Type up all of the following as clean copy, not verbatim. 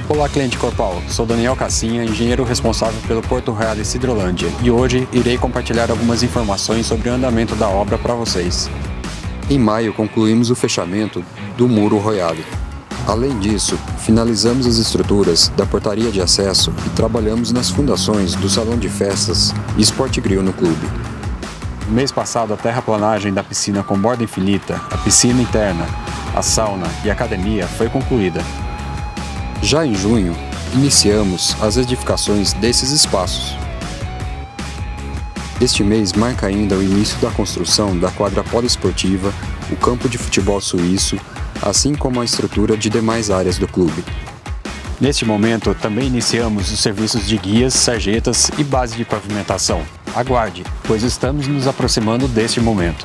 Olá, cliente Corpal. Sou Daniel Cassinha, engenheiro responsável pelo Porto Royale Cidrolândia, e hoje irei compartilhar algumas informações sobre o andamento da obra para vocês. Em maio, concluímos o fechamento do Muro Royale. Além disso, finalizamos as estruturas da portaria de acesso e trabalhamos nas fundações do Salão de Festas e Sport Grill no clube. No mês passado, a terraplanagem da piscina com borda infinita, a piscina interna, a sauna e a academia foi concluída. Já em junho, iniciamos as edificações desses espaços. Este mês marca ainda o início da construção da quadra poliesportiva, o campo de futebol suíço, assim como a estrutura de demais áreas do clube. Neste momento, também iniciamos os serviços de guias, sarjetas e base de pavimentação. Aguarde, pois estamos nos aproximando deste momento.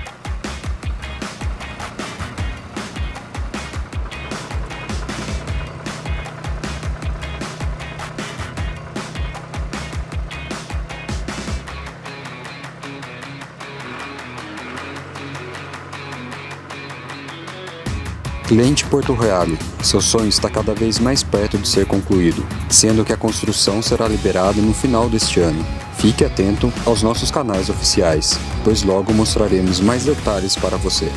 Cliente Porto Royale, seu sonho está cada vez mais perto de ser concluído, sendo que a construção será liberada no final deste ano. Fique atento aos nossos canais oficiais, pois logo mostraremos mais detalhes para você.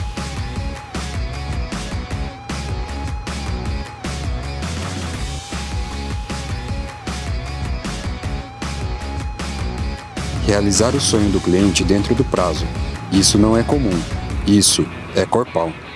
Realizar o sonho do cliente dentro do prazo. Isso não é comum. Isso é Corpal.